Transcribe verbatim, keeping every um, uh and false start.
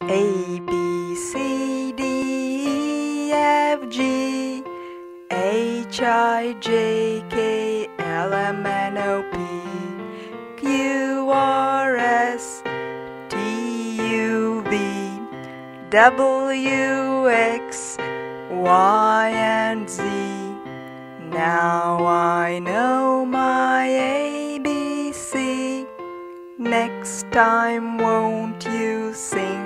A, B, C, D, E, F, G, H, I, J, K, L, M, N, O, P, Q, R, S, T, U, V, W, X, Y, and Z. Now I know my A B C. Next time won't you sing